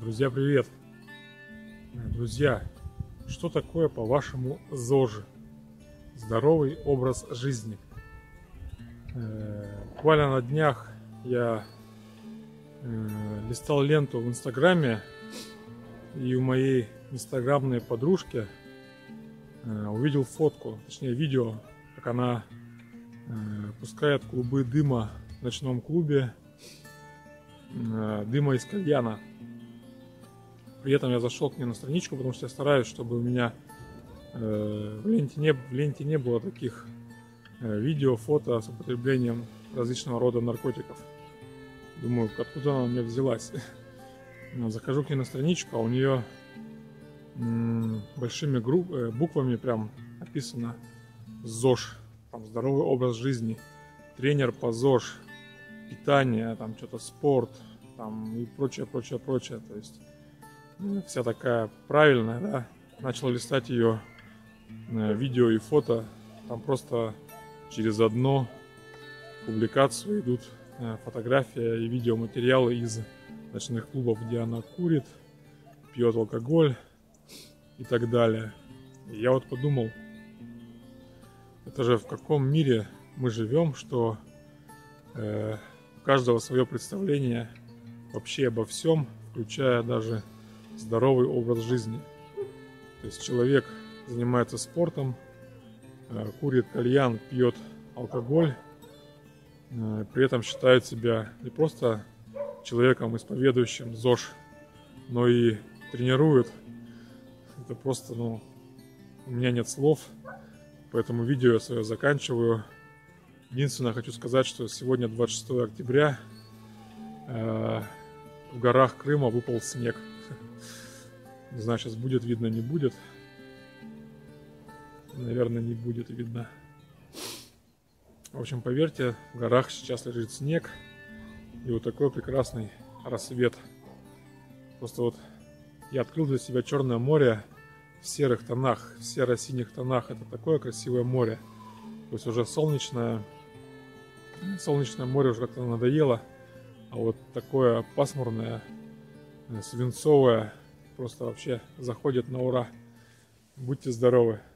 Друзья, привет! Друзья, что такое, по-вашему, ЗОЖ? Здоровый образ жизни. Буквально на днях я листал ленту в Инстаграме, и у моей инстаграмной подружки увидел фотку, точнее видео, как она пускает клубы дыма в ночном клубе, дыма из кальяна. При этом я зашел к ней на страничку, потому что я стараюсь, чтобы у меня в ленте не было таких видео, фото с употреблением различного рода наркотиков. Думаю, откуда она у меня взялась. Захожу к ней на страничку, а у нее большими буквами прям написано ЗОЖ, там здоровый образ жизни, тренер по ЗОЖ, питание, там что-то спорт, там и прочее. То есть вся такая правильная, да. Начал листать ее видео и фото, там просто через одну публикацию идут фотография и видеоматериалы из ночных клубов, где она курит, пьет алкоголь и так далее. И я вот подумал, это же в каком мире мы живем, что у каждого свое представление вообще обо всем, включая даже здоровый образ жизни. То есть человек занимается спортом, курит кальян, пьет алкоголь, при этом считает себя не просто человеком, исповедующим ЗОЖ, но и тренирует. Это просто, у меня нет слов, поэтому видео я свое заканчиваю. Единственное, хочу сказать, что сегодня 26 октября, в горах Крыма выпал снег. Не знаю, сейчас будет видно, не будет. Наверное, не будет видно. В общем, поверьте, в горах сейчас лежит снег. И вот такой прекрасный рассвет. Просто вот я открыл для себя Черное море в серых тонах, в серо-синих тонах. Это такое красивое море. То есть уже солнечное море уже как-то надоело. А вот такое пасмурное, свинцовое, просто вообще заходит на ура. Будьте здоровы!